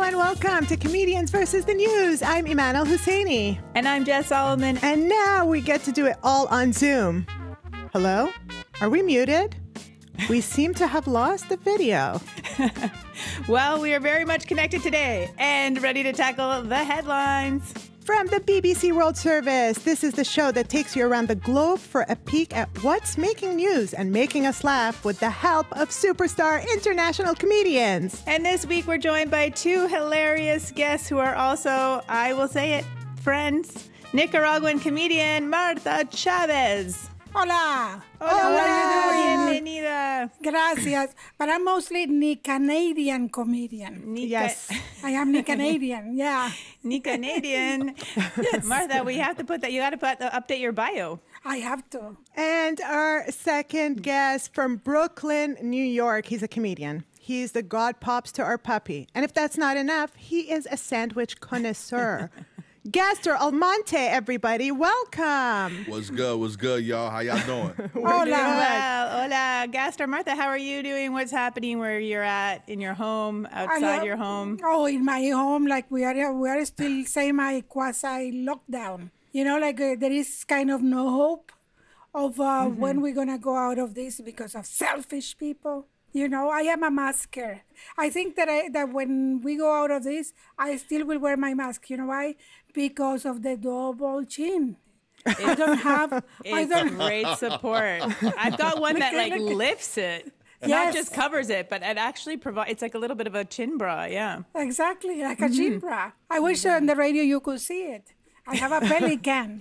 everyone. Welcome to Comedians versus the News. I'm Eman El-Husseini. And I'm Jess Salomon. And now we get to do it all on Zoom. Hello? Are we muted? We seem to have lost the video. Well, we are very much connected today and ready to tackle the headlines. From the BBC World Service, this is the show that takes you around the globe for a peek at what's making news and making us laugh with the help of superstar international comedians. And this week we're joined by two hilarious guests who are also, I will say it, friends. Nicaraguan comedian Martha Chaves. Hola. Hola. Bienvenida. Gracias. But I'm mostly Canadian comedian. Yes. I am Canadian, yeah. Canadian. Yes. Martha, we have to put that, you got to update your bio. I have to. And our second guest from Brooklyn, New York. He's a comedian. He's the God Pops to our puppy. And if that's not enough, he is a sandwich connoisseur. Gastor Almonte, everybody. Welcome. What's good, y'all? How y'all doing? Hola. Well, hola. Gastor, Martha, how are you doing? What's happening where you're at? In your home? Outside your home? Oh, in my home, like we are still saying my quasi-lockdown. You know, like there is kind of no hope of when we're going to go out of this because of selfish people. You know, I am a masker. I think that when we go out of this, I still will wear my mask. You know why? Because of the double chin. I don't have... It's great support. I've got one that like lifts it. Yes. Not just covers it, but it actually provides... It's like a little bit of a chin bra, yeah. Exactly, like a chin bra. I wish on the radio you could see it. I have a pelican.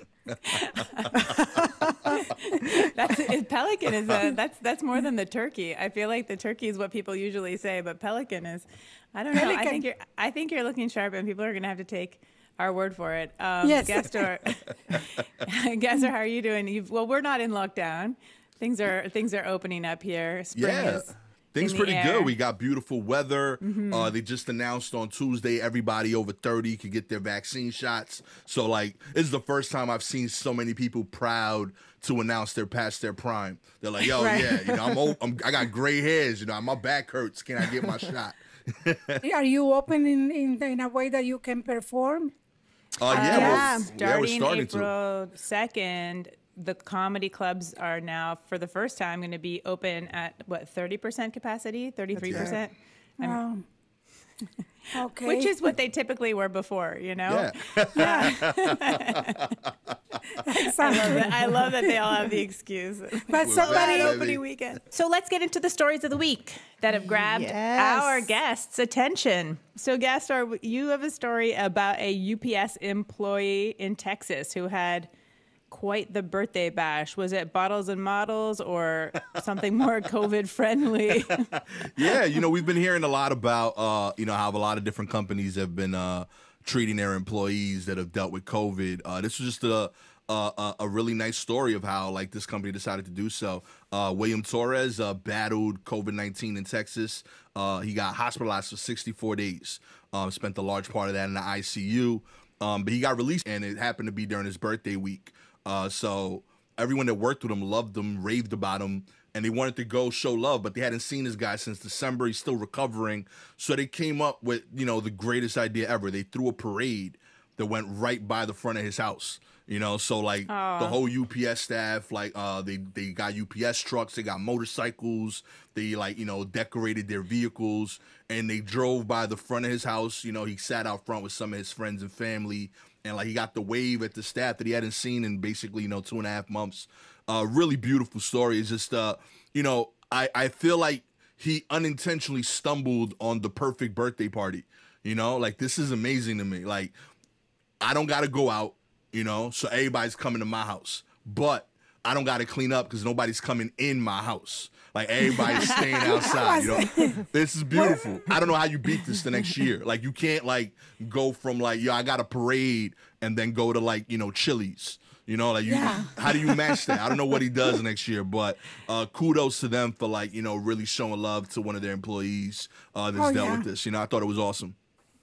Pelican is that's more than the turkey. I feel like the turkey is what people usually say, but pelican is, I don't know. I think you're looking sharp, and people are going to have to take our word for it. Yes. Gastor, how are you doing? Well, we're not in lockdown. Things are opening up here. Spring is things in pretty the good. air. We got beautiful weather. They just announced on Tuesday everybody over 30 could get their vaccine shots. So, like, this is the first time I've seen so many people proud to announce they're past their prime. They're like, yo, Right. yeah, you know, I got gray hairs. You know, my back hurts. Can I get my shot? Are you open in a way that you can perform? We're Starting starting April 2nd, the comedy clubs are now, for the first time, going to be open at, 30% capacity? 33%? Wow. Okay. Which is what they typically were before, you know? Yeah. I love that they all have the excuse. But somebody Opening weekend. So let's get into the stories of the week that have grabbed our guests' attention. So, Gastor, you have a story about a UPS employee in Texas who had quite the birthday bash. Was it bottles and models or something more COVID friendly? Yeah, you know, we've been hearing a lot about, how a lot of different companies have been treating their employees that have dealt with COVID. This was just a really nice story of how, like, this company decided to do so. William Torres battled COVID-19 in Texas. He got hospitalized for 64 days, spent a large part of that in the ICU. But he got released, and it happened to be during his birthday week. So everyone that worked with him loved him, raved about him, and they wanted to go show love, but they hadn't seen this guy since December. He's still recovering. So they came up with, the greatest idea ever. They threw a parade that went right by the front of his house. So like the whole UPS staff, like they got UPS trucks, they got motorcycles, they decorated their vehicles, and they drove by the front of his house. He sat out front with some of his friends and family, and like he got the wave at the staff that he hadn't seen in basically 2.5 months. Really beautiful story. It's just I feel like he unintentionally stumbled on the perfect birthday party. Like, this is amazing to me. Like, I don't gotta go out. So everybody's coming to my house, but I don't got to clean up because nobody's coming in my house. Like, everybody's staying outside, This is beautiful. I don't know how you beat this the next year. Like, you can't, like, go from, like, I got a parade and then go to, like, Chili's. How do you match that? I don't know what he does next year, but kudos to them for, like, really showing love to one of their employees that's dealt with this. I thought it was awesome.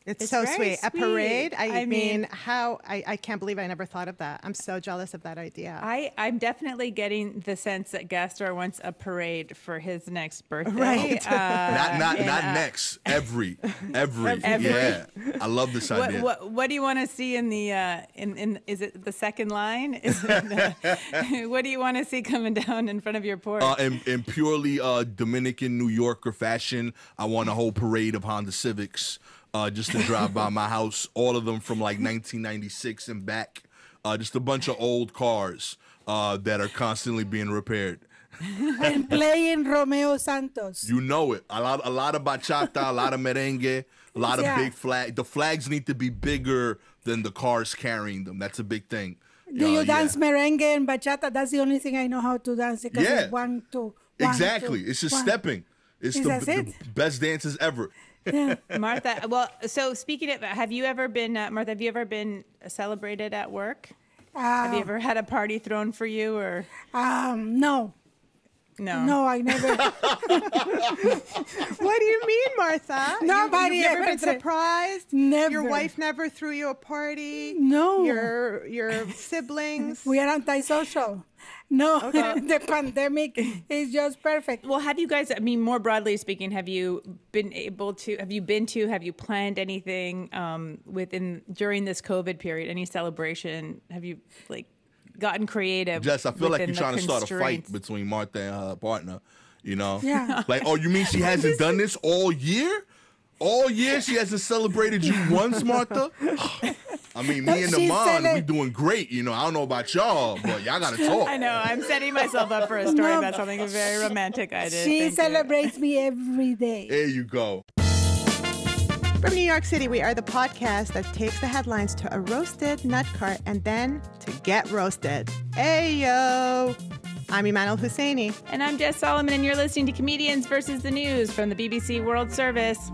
It's so very sweet. A parade. sweet. I mean, how I can't believe I never thought of that. I'm so jealous of that idea. I'm definitely getting the sense that Gastor wants a parade for his next birthday. Right. Not next. Every. Yeah. I love this idea. What do you want to see in the in is it the second line? What do you want to see coming down in front of your porch? In purely Dominican New Yorker fashion, I want a whole parade of Honda Civics. Just to drive by my house, all of them from like 1996 and back. Just a bunch of old cars that are constantly being repaired. And playing Romeo Santos. You know it. A lot of bachata, a lot of merengue, a lot of big flag. The flags need to be bigger than the cars carrying them. That's a big thing. Do you dance merengue and bachata? That's the only thing I know how to dance. Because it's 1, 2, 1, exactly. 2, it's just 1. stepping. It's the best dances ever. Yeah. Martha, well, so speaking of, have you ever been, Martha, have you ever been celebrated at work? Have you ever had a party thrown for you or? No. No, I never. What do you mean, Martha? Nobody You've never ever been surprised? Never. Your wife never threw you a party? No. Your siblings? We are antisocial. No, the pandemic is just perfect. Well, have you guys, I mean, more broadly speaking, have you planned anything during this COVID period, any celebration? Have you gotten creative? Jess, I feel like you're trying to start a fight constraints? between Martha and her partner, you know? Yeah. Like, oh, you mean she hasn't done this all year? All year she hasn't celebrated you once, Martha? I mean, me and Eman, we doing great, you know. I don't know about y'all, but y'all got to talk. I know. I'm setting myself up for a story about something very romantic I did. She celebrates me every day. There you go. From New York City, we are the podcast that takes the headlines to a roasted nut cart and then to get roasted. Ayo! I'm El-Husseini. And I'm Jess Salomon, and you're listening to Comedians versus the News from the BBC World Service.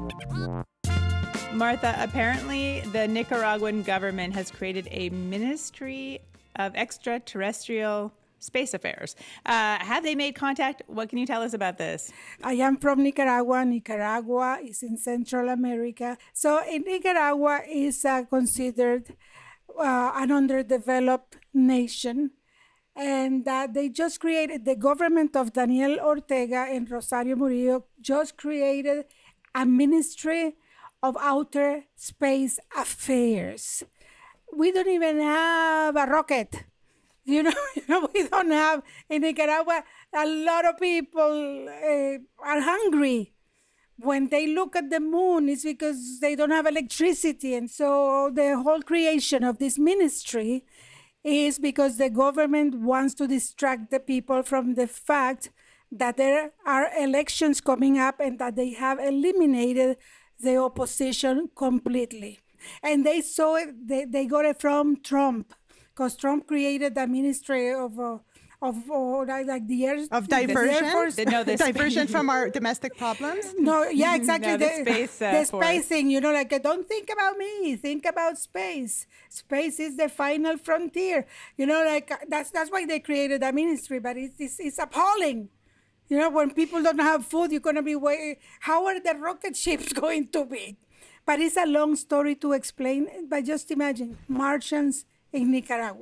Martha, apparently the Nicaraguan government has created a Ministry of Extra-Terrestrial Space Affairs. Have they made contact? What can you tell us about this? I am from Nicaragua. Nicaragua is in Central America. So in Nicaragua is considered an underdeveloped nation. And they just created, the government of Daniel Ortega and Rosario Murillo just created a Ministry of Outer Space Affairs. We don't even have a rocket. You know, we don't have, in Nicaragua, a lot of people are hungry. When they look at the moon, it's because they don't have electricity. And so the whole creation of this ministry is because the government wants to distract the people from the fact that there are elections coming up and that they have eliminated the opposition completely. And they saw it, they got it from Trump, because Trump created the Ministry of the air Of diversion? Air Force. Diversion from our domestic problems? No, yeah, exactly. No, the space space thing, you know, like, don't think about me, think about space. Space is the final frontier. You know, like, that's why they created a ministry, but it's appalling. You know, when people don't have food, you're going to be how are the rocket ships going to be? But it's a long story to explain, but just imagine, Martians in Nicaragua.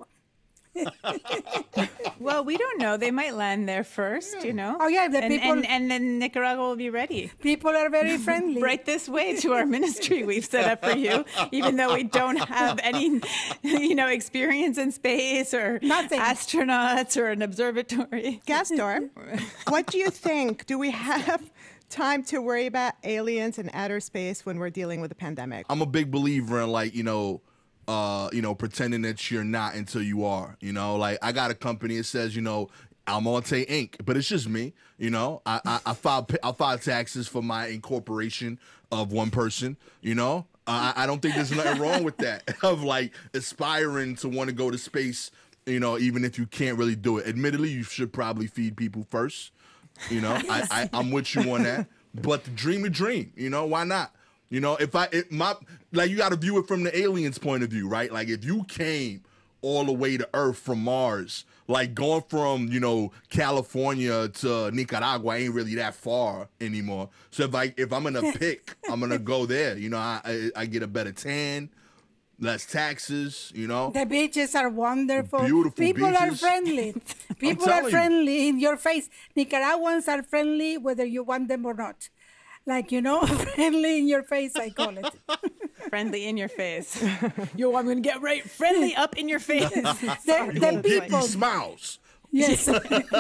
Well, we don't know. They might land there first, you know. Oh, yeah, and then Nicaragua will be ready. People are very friendly. Right this way to our ministry we've set up for you, even though we don't have any, experience in space or Nothing. astronauts or an observatory. Gastor, what do you think? Do we have time to worry about aliens and outer space when we're dealing with a pandemic? I'm a big believer in pretending that you're not until you are, like I got a company that says, Almonte Inc., but it's just me, I filed taxes for my incorporation of one person, I don't think there's nothing wrong with that, of like aspiring to want to go to space, even if you can't really do it. Admittedly, you should probably feed people first, I'm with you on that, but the dream, why not? You got to view it from the aliens' point of view, right? Like if you came all the way to Earth from Mars, like going from, California to Nicaragua ain't really that far anymore. So if I'm gonna pick, I'm gonna go there. I get a better tan, less taxes. The beaches are wonderful. Beautiful People beaches. are friendly. People are friendly in your face. Nicaraguans are friendly whether you want them or not. Friendly in your face, I call it. Friendly in your face. Yo, I'm going to get right friendly up in your face. The people. He smiles. Yes.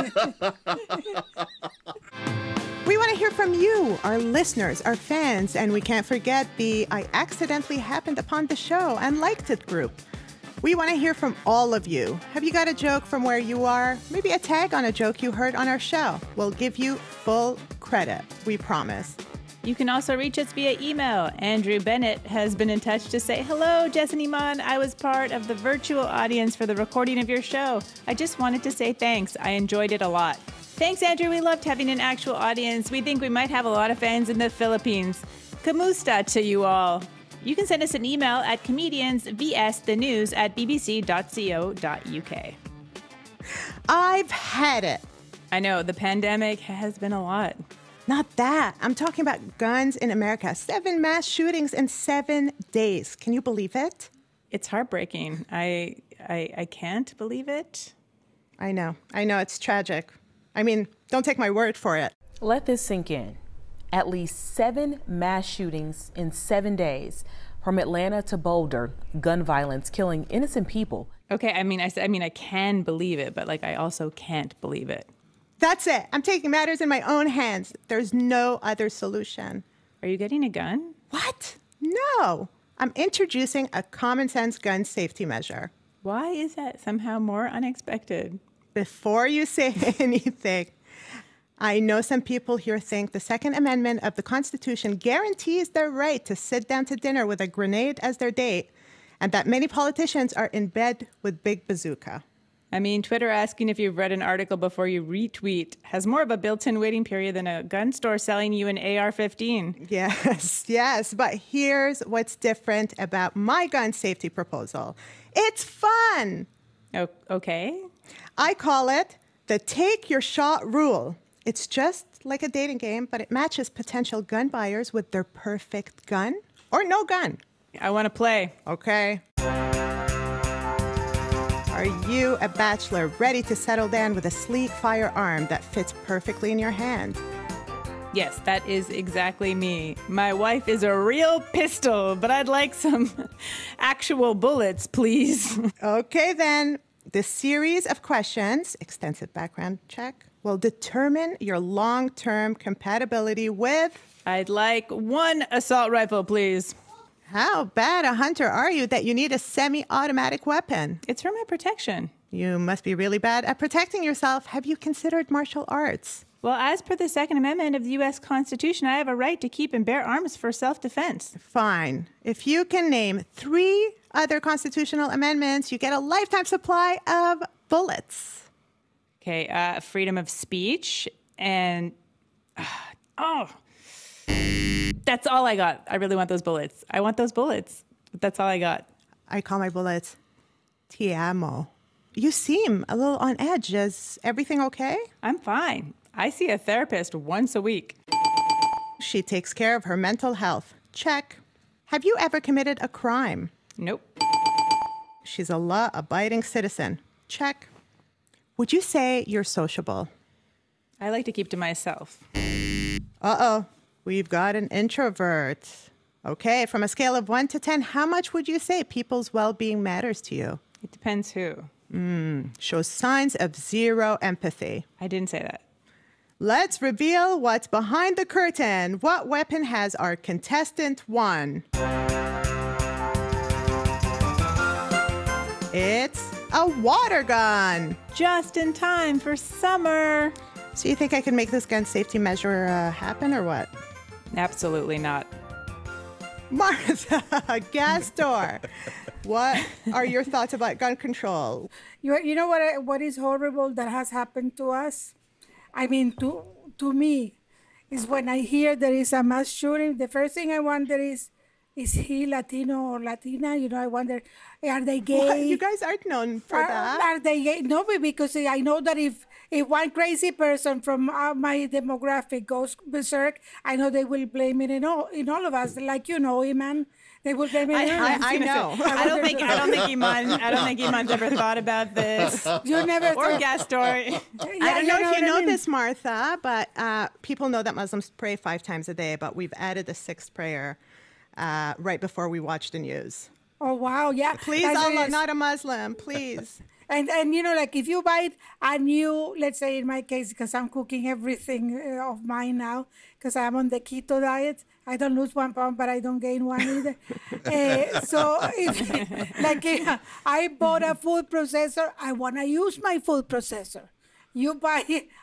We want to hear from you, our listeners, our fans, and we can't forget the I accidentally happened upon the show and liked it group. We want to hear from all of you. Have you got a joke from where you are? Maybe a tag on a joke you heard on our show. We'll give you full credit, we promise. You can also reach us via email. Andrew Bennett has been in touch to say, hello, Jess and Eman. I was part of the virtual audience for the recording of your show. I just wanted to say thanks. I enjoyed it a lot. Thanks, Andrew. We loved having an actual audience. We think we might have a lot of fans in the Philippines. Kamusta to you all. You can send us an email at comediansvsthenews@bbc.co.uk. I've had it. I know, the pandemic has been a lot. Not that. I'm talking about guns in America. 7 mass shootings in 7 days. Can you believe it? It's heartbreaking. I can't believe it. I know. It's tragic. I mean, don't take my word for it. Let this sink in. At least 7 mass shootings in 7 days, from Atlanta to Boulder, gun violence killing innocent people. Okay, I can believe it, but I also can't believe it. That's it. I'm taking matters in my own hands. There's no other solution. Are you getting a gun? What? No. I'm introducing a common sense gun safety measure. Why is that somehow more unexpected? Before you say anything, I know some people here think the Second Amendment of the Constitution guarantees their right to sit down to dinner with a grenade as their date, and that many politicians are in bed with Big Bazooka. Twitter asking if you've read an article before you retweet has more of a built-in waiting period than a gun store selling you an AR-15. Yes, but here's what's different about my gun safety proposal. It's fun. Oh, okay. I call it the take your shot rule. It's just like a dating game, but it matches potential gun buyers with their perfect gun or no gun. I want to play. Okay. Are you a bachelor ready to settle down with a sleek firearm that fits perfectly in your hand? Yes, that is exactly me. My wife is a real pistol, but I'd like some actual bullets, please. Okay, then. The series of questions, extensive background check, will determine your long-term compatibility with... I'd like 1 assault rifle, please. How bad a hunter are you that you need a semi-automatic weapon? It's for my protection. You must be really bad at protecting yourself. Have you considered martial arts? Well, as per the Second Amendment of the U.S. Constitution, I have a right to keep and bear arms for self-defense. Fine. If you can name 3 other constitutional amendments, you get a lifetime supply of bullets. Okay, freedom of speech and... That's all I got. I really want those bullets. I want those bullets. But that's all I got. I call my bullets Ti amo. You seem a little on edge. Is everything okay? I'm fine. I see a therapist once a week. She takes care of her mental health. Check. Have you ever committed a crime? Nope. She's a law-abiding citizen. Check. Would you say you're sociable? I like to keep to myself. Uh-oh. We've got an introvert. Okay, from a scale of 1 to 10, how much would you say people's well-being matters to you? It depends who. Shows signs of 0 empathy. I didn't say that. Let's reveal what's behind the curtain. What weapon has our contestant 1? It's a water gun. Just in time for summer. So you think I can make this gun safety measure happen or what? Absolutely not. Martha, Gastor, what are your thoughts about gun control? You know what is horrible that has happened to us? To me, is when I hear there is a mass shooting, the first thing I wonder is, is he Latino or Latina? You know, I wonder, are they gay? What? You guys aren't known for that. Are they gay? No, because I know that if one crazy person from my demographic goes berserk, I know they will blame it in all of us. Like, you know, Eman, they will blame it. I know. I don't think Eman's ever thought about this. You never or thought. Gastor. I don't know if you know this, Martha, but people know that Muslims pray 5 times a day, but we've added the 6th prayer right before we watch the news. Oh, wow, yeah. Please, Allah, not a Muslim, please. And you know, like if you buy a new, let's say in my case, because I'm cooking everything of mine now, because I'm on the keto diet. I don't lose 1 pound, but I don't gain 1 either. So if I bought a food processor, I want to use my food processor. You buy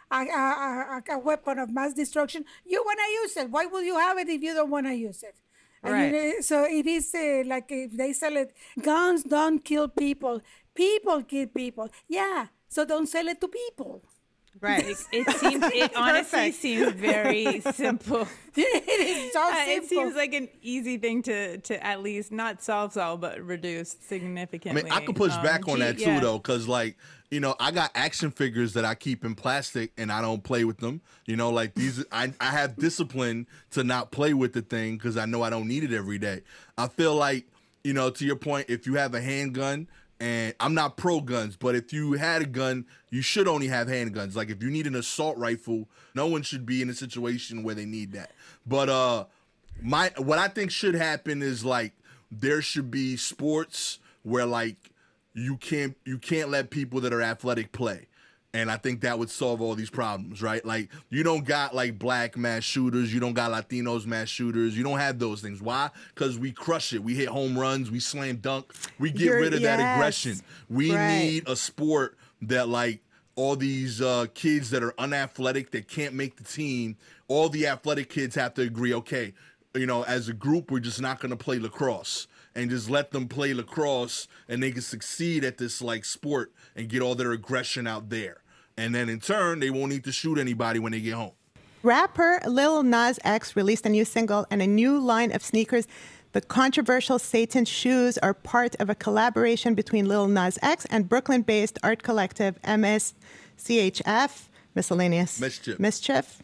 a weapon of mass destruction, you want to use it. Why would you have it if you don't want to use it? Right. So it is like if they sell it, guns don't kill people. People kill people. Yeah, so don't sell it to people. Right. It honestly seems very simple. It is so simple. It seems like an easy thing to at least not solve, but reduce significantly. I mean, I could push back on that too, though, because like, you know, I got action figures that I keep in plastic and I don't play with them. You know, like these, I have discipline to not play with the thing because I know I don't need it every day. I feel like, you know, to your point, if you have a handgun, and I'm not pro guns, but if you had a gun, you should only have handguns. Like if you need an assault rifle, no one should be in a situation where they need that. But what I think should happen is like there should be sports where like you can't let people that are athletic play. And I think that would solve all these problems, right? Like, you don't got, like, black mass shooters. You don't got Latinos mass shooters. You don't have those things. Why? Because we crush it. We hit home runs. We slam dunk. We get rid of that aggression. We need a sport that, like, all these kids that are unathletic, that can't make the team, all the athletic kids have to agree, okay, you know, as a group, we're just not going to play lacrosse. And just let them play lacrosse, and they can succeed at this, like, sport and get all their aggression out there. And then in turn, they won't need to shoot anybody when they get home. Rapper Lil Nas X released a new single and a new line of sneakers. The controversial Satan shoes are part of a collaboration between Lil Nas X and Brooklyn-based art collective MSCHF, Miscellaneous Mischief.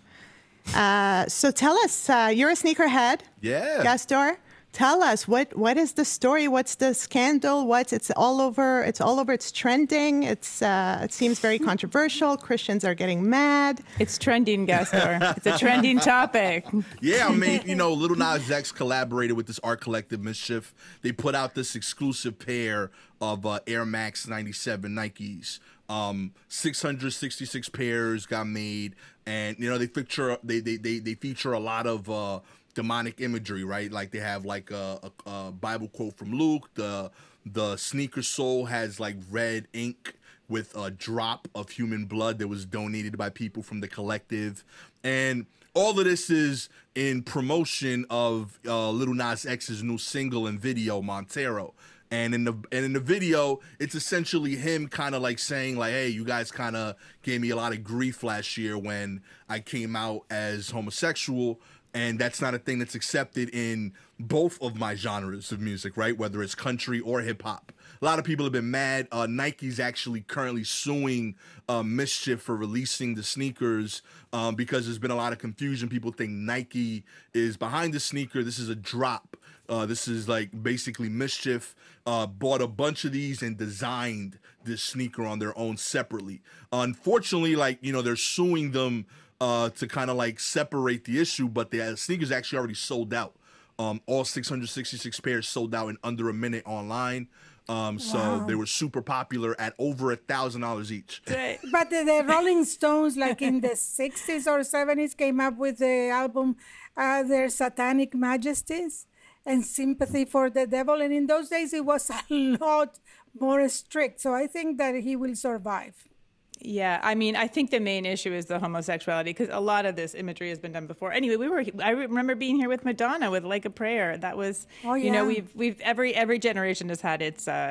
So tell us, you're a sneakerhead. Yeah. Gastor. Tell us what is the story? What's the scandal? It's all over. It's trending. It seems very controversial. Christians are getting mad. It's trending, Gastor. It's a trending topic. Yeah, I mean, you know, Lil Nas X collaborated with this art collective Mischief. They put out this exclusive pair of Air Max 97 Nikes. 666 pairs got made, and you know they feature a lot of demonic imagery, right? Like they have like a Bible quote from Luke. The sneaker sole has like red ink with a drop of human blood that was donated by people from the collective. And all of this is in promotion of Lil Nas X's new single and video, Montero. And in the video, it's essentially him kind of like saying like, hey, you guys kind of gave me a lot of grief last year when I came out as homosexual. And that's not a thing that's accepted in both of my genres of music, right? Whether it's country or hip hop. A lot of people have been mad. Nike's actually currently suing Mischief for releasing the sneakers because there's been a lot of confusion. People think Nike is behind the sneaker. This is a drop. This is like basically Mischief bought a bunch of these and designed this sneaker on their own separately. Unfortunately, like, you know, they're suing them to kind of like separate the issue, but the sneakers actually already sold out. All 666 pairs sold out in under a minute online. So they were super popular at over $1,000 each. But the Rolling Stones, like in the 60s or 70s, came up with the album Their Satanic Majesties and Sympathy for the Devil. And in those days, it was a lot more strict. So I think that he will survive. Yeah, I mean, I think the main issue is the homosexuality, because a lot of this imagery has been done before. Anyway, I remember being here with Madonna with Like a Prayer. That was, you know, we've every generation has had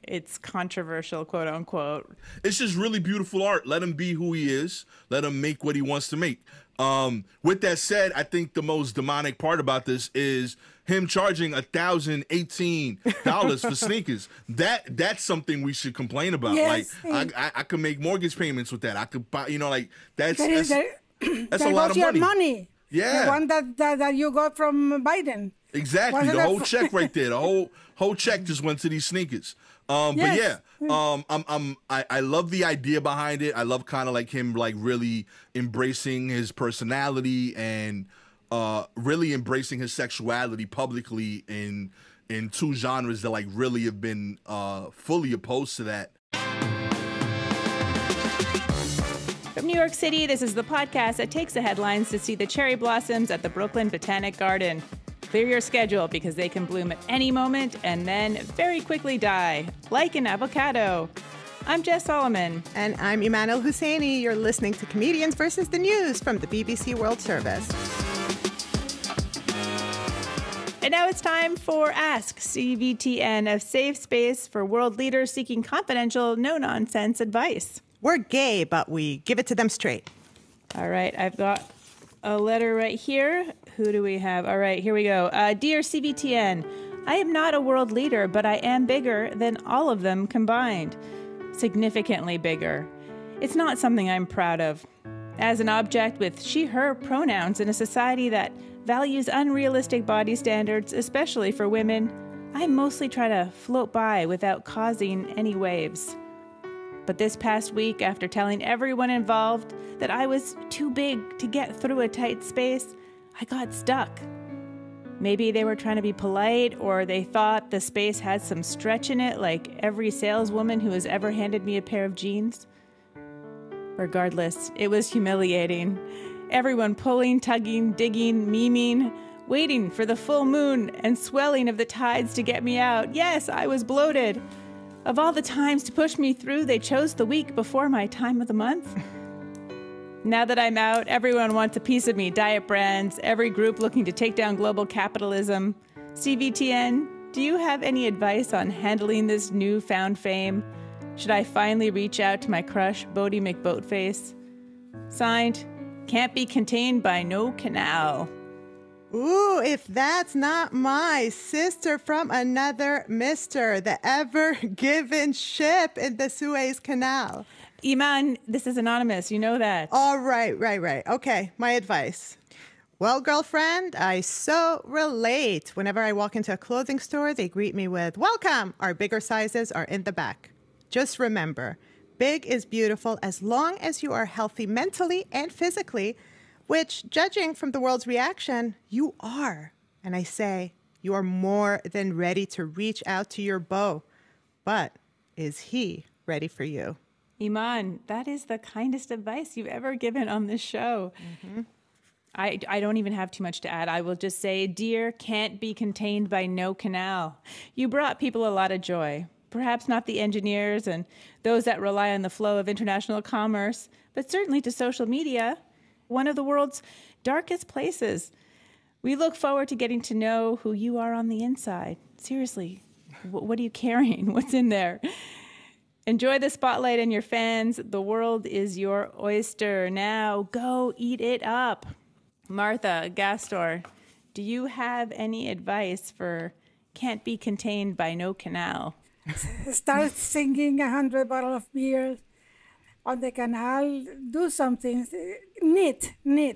it's controversial, quote unquote. It's just really beautiful art. Let him be who he is. Let him make what he wants to make. With that said, I think the most demonic part about this is him charging $1,018 for sneakers. That's something we should complain about. Yes. Like I could make mortgage payments with that. I could buy, like that's There a lot of goes your money. money. Yeah. The one that you got from Biden. Exactly. Wasn't The that whole fu- check right there. The whole check just went to these sneakers. But Yes. yeah, I love the idea behind it. I love kind of like him like really embracing his personality and really embracing his sexuality publicly in two genres that like really have been fully opposed to that. From New York City, this is the podcast that takes the headlines to see the cherry blossoms at the Brooklyn Botanic Garden. Clear your schedule because they can bloom at any moment and then very quickly die, like an avocado. I'm Jess Salomon. And I'm Eman El-Husseini. You're listening to Comedians versus the News from the BBC World Service. And now it's time for Ask CBTN, a safe space for world leaders seeking confidential, no-nonsense advice. We're gay, but we give it to them straight. All right, I've got a letter right here. Who do we have? All right, here we go. Dear CBTN, I am not a world leader, but I am bigger than all of them combined. Significantly bigger. It's not something I'm proud of. As an object with she, her pronouns in a society that values unrealistic body standards, especially for women, I mostly try to float by without causing any waves. But this past week, after telling everyone involved that I was too big to get through a tight space, I got stuck. Maybe they were trying to be polite, or they thought the space had some stretch in it, like every saleswoman who has ever handed me a pair of jeans. Regardless, it was humiliating. Everyone pulling, tugging, digging, memeing, waiting for the full moon and swelling of the tides to get me out. Yes, I was bloated. Of all the times to push me through, they chose the week before my time of the month. Now that I'm out, everyone wants a piece of me. Diet brands, every group looking to take down global capitalism. CBTN, do you have any advice on handling this newfound fame? Should I finally reach out to my crush, Bodie McBoatface? Signed, can't be contained by no canal. Ooh, if that's not my sister from another mister, the ever-given ship in the Suez Canal. Eman, this is anonymous. You know that. All right. Okay, my advice. Well, girlfriend, I so relate. Whenever I walk into a clothing store, they greet me with, "Welcome, our bigger sizes are in the back." Just remember, big is beautiful as long as you are healthy mentally and physically, which, judging from the world's reaction, you are. And I say, you are more than ready to reach out to your beau. But is he ready for you? Eman, that is the kindest advice you've ever given on this show. Mm-hmm. I don't even have too much to add. I will just say, dear, can't be contained by no canal. You brought people a lot of joy. Perhaps not the engineers and those that rely on the flow of international commerce, but certainly to social media, one of the world's darkest places. We look forward to getting to know who you are on the inside. Seriously, what are you carrying? What's in there? Enjoy the spotlight and your fans. The world is your oyster. Now go eat it up. Martha, Gastor, do you have any advice for can't be contained by no canal? Start singing 100 bottles of beer on the canal. Do something. Knit.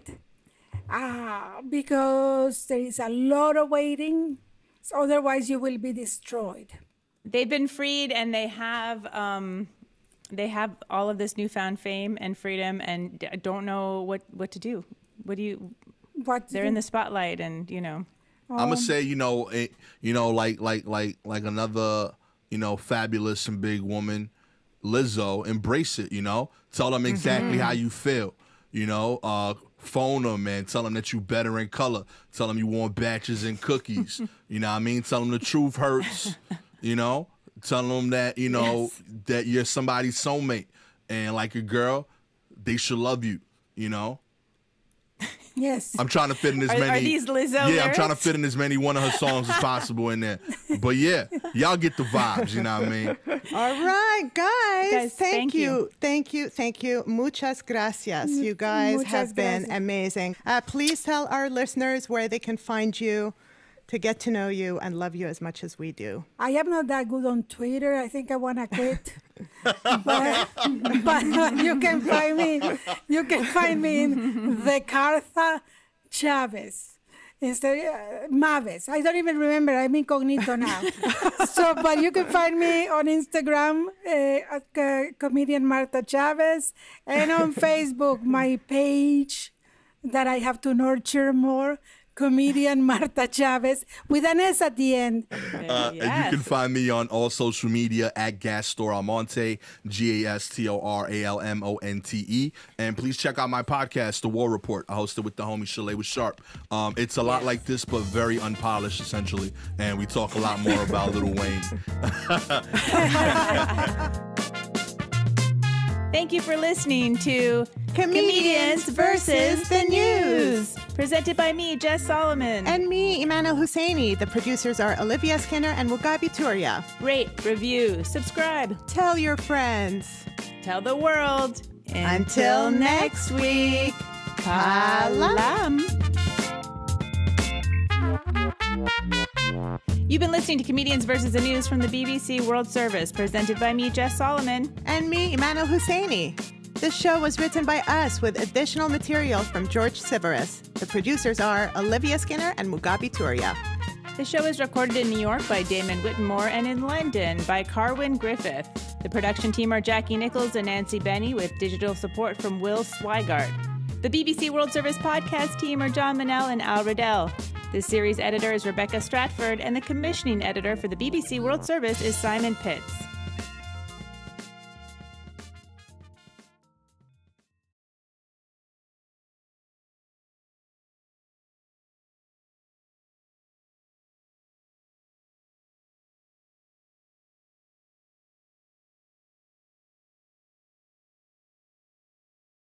Because there is a lot of waiting. So otherwise, you will be destroyed. They've been freed, and they have all of this newfound fame and freedom, and don't know what to do. They're in the spotlight, and I'm gonna say, like another, fabulous and big woman, Lizzo, embrace it. Tell them exactly how you feel. Phone them and tell them that you better in color. Tell them you want batches and cookies. You know what I mean? Tell them the truth hurts. Tell them that, Yes. that you're somebody's soulmate. And like a girl, they should love you, Yes. I'm trying to fit in as many. Are these Lizzo Yeah, lyrics? I'm trying to fit in as many one of her songs as possible in there. But yeah, y'all get the vibes, you know what I mean? All right, guys. Thank you. Thank you. Muchas gracias. You guys have been amazing. Please tell our listeners where they can find you to get to know you and love you as much as we do. I am not that good on Twitter. I think I want to quit. but you can find me. You can find me in the Martha Chaves. Instead, Maves. I don't even remember. I'm incognito now. But you can find me on Instagram at comedian Martha Chaves, and on Facebook, my page that I have to nurture more, comedian Martha Chaves, with an S at the end. And you can find me on all social media at Gastor Almonte, GastorAlmonte. And please check out my podcast, The War Report. I host it with the homie Chalet with Sharp. It's a lot like this, but very unpolished, essentially. And we talk a lot more about Lil Wayne. Thank you for listening to Comedians versus the News, presented by me, Jess Salomon. And me, Eman El-Husseini. The producers are Olivia Skinner and Mugabe Turia. Rate, review, subscribe. Tell your friends. Tell the world. Until next week. Palam. You've been listening to Comedians versus the News from the BBC World Service, presented by me, Jess Salomon. And me, Eman El-Husseini. This show was written by us with additional material from George Siveris. The producers are Olivia Skinner and Mugabe Turia. The show is recorded in New York by Damon Whittemore and in London by Carwyn Griffith. The production team are Jackie Nichols and Nancy Benny, with digital support from Will Swigart. The BBC World Service podcast team are John Manell and Al Riddell. The series editor is Rebecca Stratford, and the commissioning editor for the BBC World Service is Simon Pitts.